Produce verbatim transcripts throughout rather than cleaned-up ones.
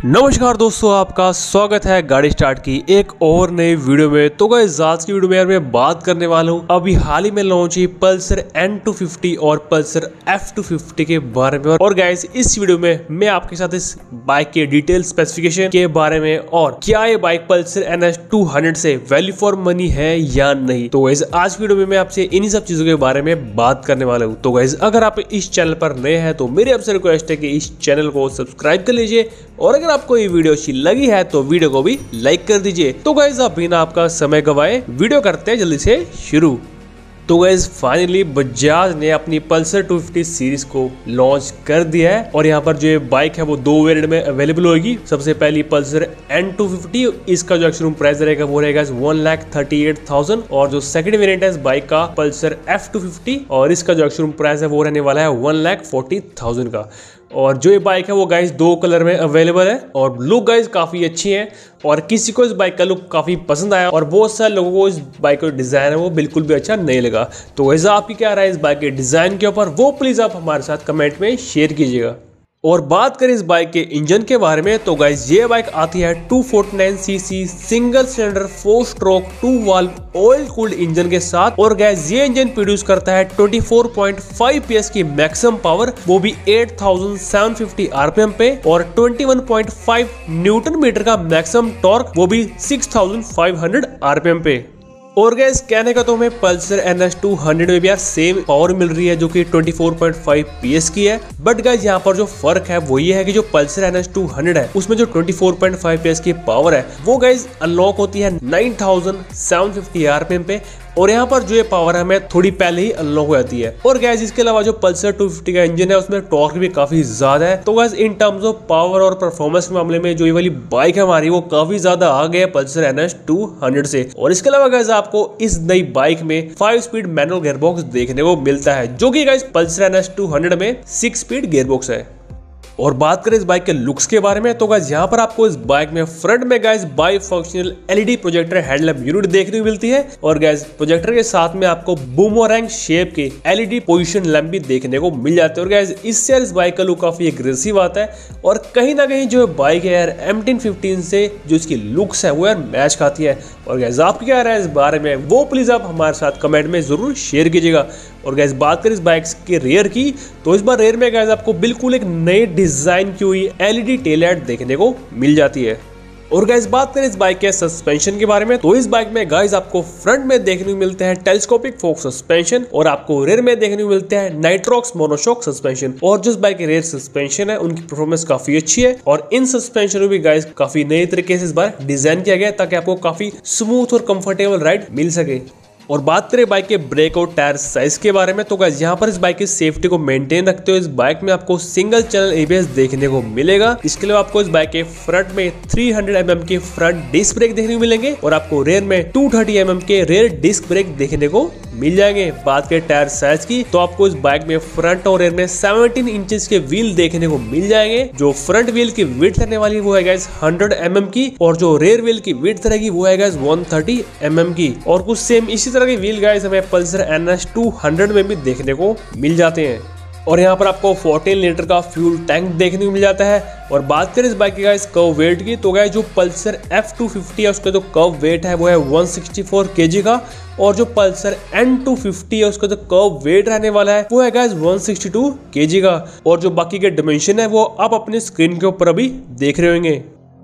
नमस्कार दोस्तों, आपका स्वागत है गाड़ी स्टार्ट की एक और नई वीडियो में। तो गाइस आज की वीडियो में यार मैं बात करने वाला हूँ अभी हाल ही में लॉन्च हुई पल्सर एन टू फिफ्टी और पल्सर एफ टू फिफ्टी के बारे में। और गाइस इस वीडियो में मैं आपके साथ इस बाइक के डिटेल स्पेसिफिकेशन के बारे में और क्या ये bike Pulsar N S two hundred से वैल्यू फॉर मनी है या नहीं। तो गाइस आज वीडियो में मैं आपसे इन्हीं सब चीजों के बारे में बात करने वाला हूँ। तो गाइस अगर आप इस चैनल पर नए हैं तो मेरी आपसे रिक्वेस्ट है कि इस चैनल को सब्सक्राइब कर लीजिए और अगर आपको ये वीडियो अच्छी लगी है तो वीडियो को भी लाइक कर दीजिए। तो गाइस आप बिना आपका समय गवाए वीडियो करते हैं जल्दी से शुरू। तो गाइस फाइनली बजाज ने अपनी पल्सर टू फिफ्टी सीरीज को लॉन्च कर दिया है और यहाँ पर जो ये बाइक है वो दो वेरिएंट में अवेलेबल होगी। सबसे पहली पल्सर एन टू फिफ्टी, इसका जो शोरूम प्राइस रहेगा वो रहेगा one lakh thirty eight thousand और जो सेकंड वेरिएंट है इस बाइक का पल्सर एफ टू फिफ्टी और इसका जो शोरूम प्राइस है वो रहने वाला है वन लाख फोर्टी थाउजेंड का। और जो ये बाइक है वो गाइस दो कलर में अवेलेबल है और लुक गाइस काफी अच्छी है और किसी को इस बाइक का लुक काफी पसंद आया और बहुत सारे लोगों को इस बाइक का डिजाइन है वो बिल्कुल भी अच्छा नहीं लगा। तो वैसे आपकी क्या राय है इस बाइक के डिजाइन के ऊपर, वो प्लीज आप हमारे साथ कमेंट में शेयर कीजिएगा। और बात करें इस बाइक के इंजन के बारे में तो गाइस ये बाइक आती है two forty nine CC single cylinder four stroke two valve oil cooled engine के साथ। और गाइस ये इंजन प्रोड्यूस करता है twenty four point five PS की मैक्सिमम पावर, वो भी eight thousand seven fifty RPM पे और twenty one point five newton metre का मैक्सिमम टॉर्क, वो भी six thousand five hundred RPM पे। और गैस कहने का तो हमें Pulsar N S two hundred में भी यार सेम पावर मिल रही है जो कि twenty four point five PS की है। बट गाइस यहाँ पर जो फर्क है वो ये है कि जो Pulsar N S two hundred है उसमें जो twenty four point five PS की पावर है वो गाइस अनलॉक होती है nine thousand seven fifty RPM पे और यहाँ पर जो ये पावर है हमें थोड़ी पहले ही अनलॉक हो जाती है। और गैस इसके अलावा जो पल्सर टू फिफ्टी का इंजन है उसमें टॉर्क भी काफी ज्यादा है। तो guys in terms of power और परफॉर्मेंस के मामले में जो ये वाली बाइक है हमारी वो काफी ज्यादा आगे है Pulsar N S two hundred से। और इसके अलावा गैस आपको इस नई बाइक में फाइव स्पीड मैनुअल गियरबॉक्स देखने को मिलता है जो कि guys Pulsar N S two hundred में सिक्स स्पीड गियरबॉक्स है। और बात करें इस बाइक के लुक्स के बारे में तो गाइस यहाँ पर आपको इस बाइक में फ्रंट में guys bifunctional LED projector headlamp unit देखने को मिलती है और गाइस प्रोजेक्टर के साथ में आपको बूमरैंग शेप के एलईडी पोजीशन लैंप भी देखने को मिल जाते हैं। और गाइस इससे इस बाइक का लुक काफी एग्रेसिव आता है और कहीं ना कहीं जो बाइक है यार एम टेन फिफ्टीन से जो इसकी लुक्स है वो यार मैच खाती है। और गाइस आपकी क्या राय है इस बारे में, वो प्लीज आप हमारे साथ कमेंट में जरूर शेयर कीजिएगा। और गाइस बात करें इस बाइक के रेयर की तो इस बार रेयर में गाइस आपको बिल्कुल एक नए डिजाइन की हुई एलईडी टेल लाइट देखने को मिल जाती है। और गाइस बात करें इस बाइक के सस्पेंशन के बारे में तो इस बाइक में गाइस आपको फ्रंट में देखने को मिलते हैं टेलीस्कोपिक फोक सस्पेंशन और आपको रेयर में देखने को मिलते हैं नाइट्रॉक्स मोनोशॉक सस्पेंशन। और जो इस बाइक के रेयर सस्पेंशन है उनकी परफॉर्मेंस काफी अच्छी है और इन सस्पेंशन में भी गाइस काफी नए तरीके से इस बार डिजाइन किया गया ताकि आपको काफी स्मूथ और कंफर्टेबल राइड मिल सके। और बात करें बाइक के ब्रेक और टायर साइज के बारे में तो गाइस यहाँ पर इस बाइक की सेफ्टी को मेंटेन रखते हुए इस बाइक में आपको सिंगल चैनल एबीएस देखने को मिलेगा। इसके लिए आपको इस बाइक के फ्रंट में थ्री हंड्रेड एम एम के फ्रंट डिस्क ब्रेक देखने को मिलेंगे और आपको रेयर में टू थर्टी एम एम के रेयर डिस्क ब्रेक देखने को मिल जाएंगे। बात करें टायर साइज की तो आपको इस बाइक में फ्रंट और रेयर में सेवनटीन इंचेस के व्हील देखने को मिल जाएंगे। जो फ्रंट व्हील की विड्थ रहने वाली है वो है गाइस हंड्रेड एम एम की और जो रेयर व्हील की विड्थ रहेगी वो है guys one thirty M M की। और कुछ सेम इसी तरह के व्हील गाइस हमें Pulsar N S two hundred में भी देखने को मिल जाते हैं। और यहाँ पर आपको फोर्टीन लीटर का फ्यूल टैंक देखने को मिल जाता है। और बात करें इस बाइक की गाइस कर्व वेट की तो गाइस जो पल्सर एफ टू फिफ्टी है उसका जो कर्व वेट है वो है वन सिक्सटी फोर केजी का और जो पल्सर एन टू फिफ्टी है उसका जो कर्व वेट रहने वाला है वो है guys one sixty two KG का। और जो बाकी के डिमेंशन है वो आप अपने स्क्रीन के ऊपर अभी देख रहे होंगे।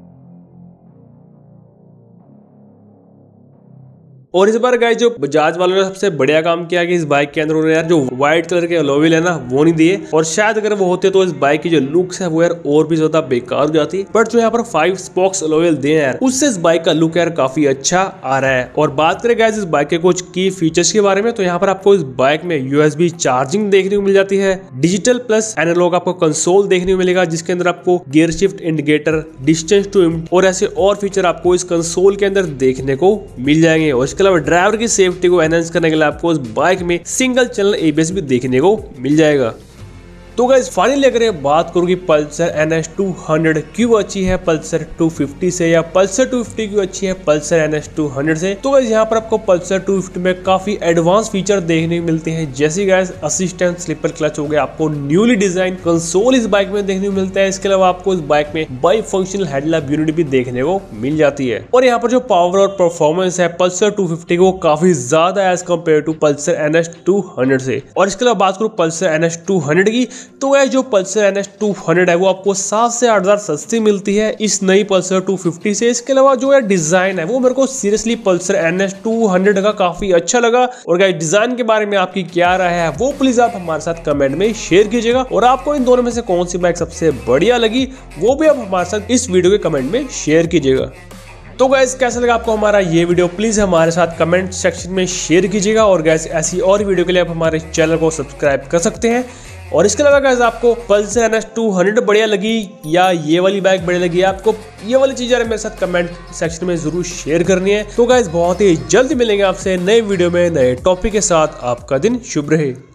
और इस बार गाइस जो बजाज वालों ने सबसे बढ़िया काम किया कि इस बाइक के अंदर उन्होंने यार जो व्हाइट कलर के अलॉय व्हील है ना वो नहीं दिए और शायद अगर वो होते तो इस बाइक की जो लुक्स है वो यार और भी ज्यादा बेकार हो जाती। बट जो यहाँ पर फाइव स्पोक्स अलॉय व्हील दिए यार उससे इस बाइक का लुक यार काफी अच्छा आ रहा है। और बात करें गाइस इस बाइक के कुछ की फीचर्स के बारे में तो यहाँ पर आपको इस बाइक में यूएसबी चार्जिंग देखने को मिल जाती है, डिजिटल प्लस एनालॉग आपको कंसोल देखने को मिलेगा जिसके अंदर आपको gear shift indicator, distance to और ऐसे और फीचर आपको इस कंसोल के अंदर देखने को मिल जाएंगे। और इसके अलावा ड्राइवर की सेफ्टी को एनहांस करने के लिए आपको इस बाइक में सिंगल चैनल एबीएस भी देखने को मिल जाएगा। तो गाइस फाइनली अगर बात करूँ कि Pulsar N S two hundred क्यों अच्छी है पल्सर टू फिफ्टी से, या पल्सर टू फिफ्टी क्यों अच्छी है Pulsar N S two hundred से, तो गाइस यहाँ पर आपको पल्सर टू फिफ्टी में काफी एडवांस फीचर देखने को मिलते हैं, जैसे गाइस असिस्टेंट स्लीपर क्लच हो गया, आपको न्यूली डिजाइन कंसोल इस बाइक में देखने को मिलता है। इसके अलावा आपको इस बाइक में बाई फंक्शनल हेडलैम्प यूनिट भी देखने को मिल जाती है। और यहाँ पर जो पावर और परफॉर्मेंस है पल्सर टू फिफ्टी को काफी ज्यादा as compare to Pulsar N S two hundred से। और इसके अलावा बात करूँ Pulsar N S two hundred की, तो है जो Pulsar N S two hundred है वो आपको सात से आठ हजार सस्ती मिलती है इस नई पल्सर टू फिफ्टी से। इसके अलावा जो है डिजाइन है वो मेरे को seriously Pulsar N S two hundred का काफी अच्छा लगा। और गाइस डिजाइन के बारे में आपकी क्या राय है वो प्लीज आप हमारे साथ कमेंट में शेयर कीजिएगा, और आपको इन दोनों में से कौन सी बाइक सबसे बढ़िया लगी वो भी आप हमारे साथ इस वीडियो के कमेंट में शेयर कीजिएगा। तो गाइस कैसा लगा आपको हमारा ये वीडियो, प्लीज हमारे साथ कमेंट सेक्शन में शेयर कीजिएगा। और गाइस ऐसी और वीडियो के लिए आप हमारे चैनल को सब्सक्राइब कर सकते हैं। और इसके अलावा गाइस आपको Pulsar N S two hundred बढ़िया लगी या ये वाली बाइक बढ़िया लगी, आपको ये वाली चीजें मेरे साथ कमेंट सेक्शन में जरूर शेयर करनी है। तो गाइस बहुत ही जल्द मिलेंगे आपसे नए वीडियो में नए टॉपिक के साथ। आपका दिन शुभ रहे।